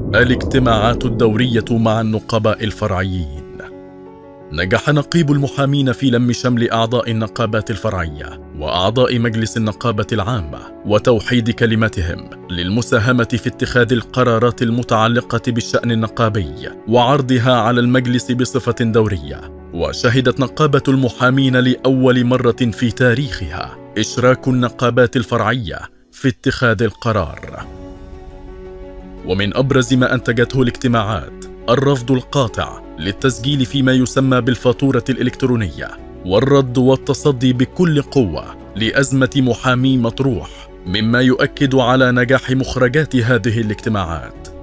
الاجتماعات الدورية مع النقباء الفرعيين. نجح نقيب المحامين في لم شمل أعضاء النقابات الفرعية وأعضاء مجلس النقابة العامة وتوحيد كلمتهم للمساهمة في اتخاذ القرارات المتعلقة بالشأن النقابي وعرضها على المجلس بصفة دورية. وشهدت نقابة المحامين لأول مرة في تاريخها إشراك النقابات الفرعية في اتخاذ القرار. ومن أبرز ما أنتجته الاجتماعات الرفض القاطع للتسجيل فيما يسمى بالفاتورة الإلكترونية، والرد والتصدي بكل قوة لأزمة محامي مطروح، مما يؤكد على نجاح مخرجات هذه الاجتماعات.